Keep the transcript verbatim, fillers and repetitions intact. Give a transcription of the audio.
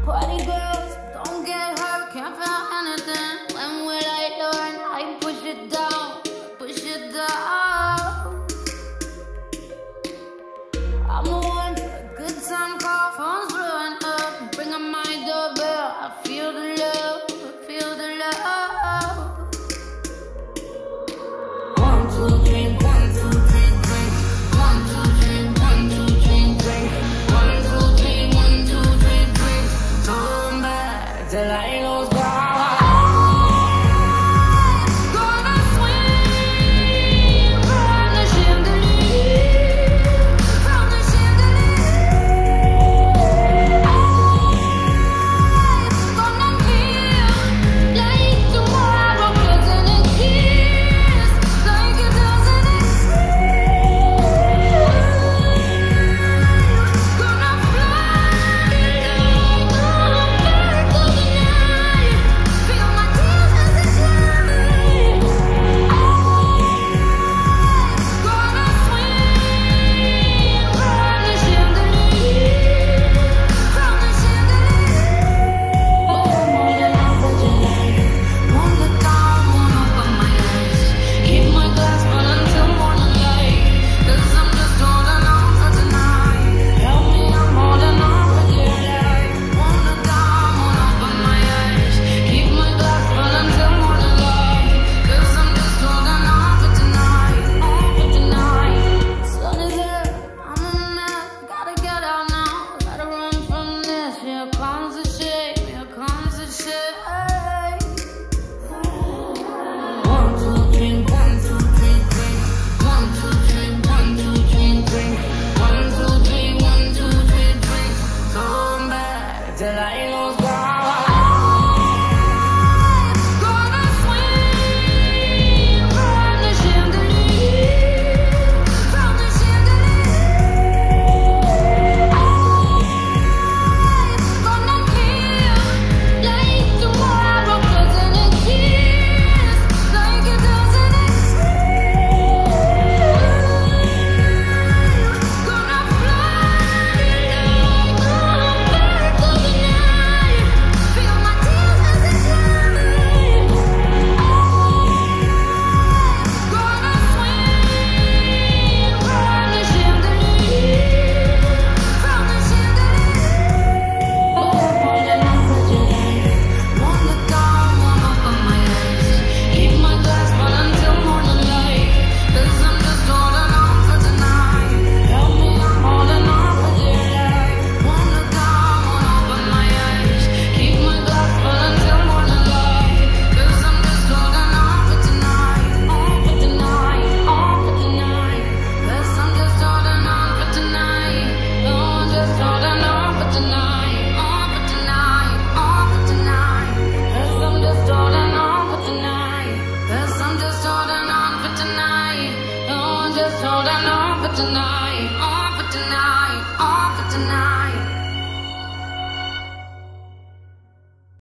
Party girls, don't get hurt, can't feel anything. When will I learn? I push it down, push it down. I'm the one for a good time call, phone's blowing up. Bring up my doorbell, I feel the love, I feel the love. One, two, three, one, two, three, drink. One, two, three, one, two, three, drink. One, two, three, one, two, three, drink. Come back till I lose power. Gonna swing from the chandelier, from the chandelier. Gonna feel like tomorrow doesn't exist, like it doesn't exist. Gonna fly like a bird through the night. Feel my tears as they shine. Gonna swing from the chandelier, from the chandelier. Holding on for your life. Won't look down, won't open my eyes. Keep my glass full until morning light. 'Cause I'm just holding on for tonight. Help me, I'm holding on for dear life. Won't look down, won't open my eyes. Keep my glass full until morning light. 'Cause I'm just holding on for tonight, on for tonight. Sun is up, I'm a mess. Gotta get out now, gotta run from this. Here comes the shame, here comes the shame. One, two, three, one, two, three, drink. One, two, three, one, two, three, drink. One, two, three, one, two, three, drink. Come back till I lose power. Gonna swing from the chandelier, from the chandelier. Gonna feel like tomorrow doesn't exist, like it doesn't exist. Gonna fly like a bird through the night. Feel my tears as they shine. Gonna swing from the chandelier, from the chandelier. Holding on for your life. Won't look down, won't open my eyes. Keep my glass full until morning light. 'Cause I'm just holding on for tonight. Help me, I'm holding on for dear life. Won't look down, won't open my eyes. Keep my glass full until morning light. 'Cause I'm just holding on for tonight, on for tonight, on for tonight. 'Cause I'm just holding on for tonight. No, I'm just holding on for tonight, on for tonight, on for tonight. 'Cause I'm just holding on for tonight. 'Cause I'm just holding on for tonight. No, I'm just holding on for tonight, on for tonight, on for tonight.